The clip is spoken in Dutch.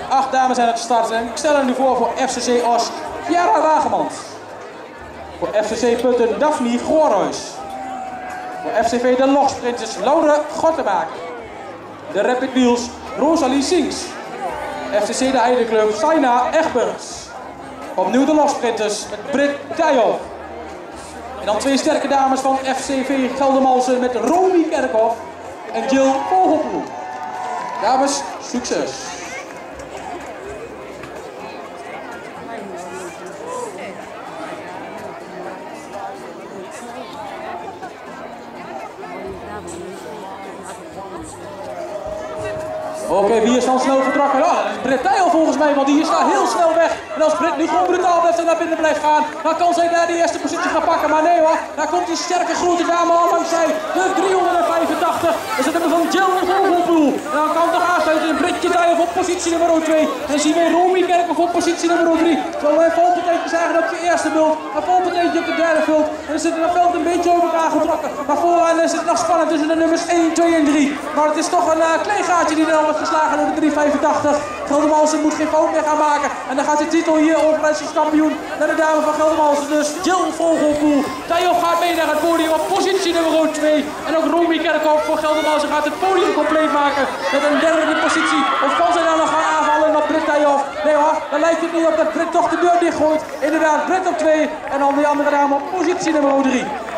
8 dames aan het starten. En ik stel er nu voor FCC Os, Chiara Wagemans. Voor FCC Putten, Daphne Goorhuis. Voor FCV de Logsprinters, Laura Gottemaak. De Rapid Wheels, Rosalie Sings. FCC de Heideclub, Saina Egberts. Opnieuw de Logsprinters met Britt Dijhoff. En dan 2 sterke dames van FCV Geldermalsen met Romy Kerkhoff en Jill Vogelpoel. Dames, succes! Oké, wie is dan snel vertrokken? Oh, dat is Britt Dijhoff volgens mij, want die is daar heel snel weg. En als Britt nu gewoon brutaal blijft en naar binnen blijft gaan, dan kan zij daar de eerste positie gaan pakken. Maar nee hoor, daar komt die sterke grote dame al langs zij. De 385. Dat is het nummer van Jill Vogelpoel. En dan kan toch aansluiten in Brittje Dijhoff op positie nummer 2. En dan zien we Romy Kerkhoff op positie nummer 3. Terwijl wij Volpeteentje zagen op de eerste bult. En Volpeteentje op de derde bult. En dan zit het veld een beetje over elkaar getrokken. Maar vooraan is het nog spannend tussen de nummers 1, 2 en 3. Maar het is toch een klein gaatje die er al wordt geslagen door de 385. Geldermalsen moet geen fout meer gaan maken. En dan gaat de titel hier Overijssels kampioen naar de dame van Geldermalsen. Dus Jill Vogelpoel. Dijhoff gaat mee naar het podium op positie nummer 2. En ook Romy Kerkhoff voor Geldermalsen gaat het podium compleet maken met een derde positie. Of kan zij dan nog gaan aanvallen op Britt Dijhoff? Nee hoor, dan lijkt het niet op dat Britt toch de deur dichtgooit. Inderdaad, Britt op 2 en dan die andere dame op positie nummer 3.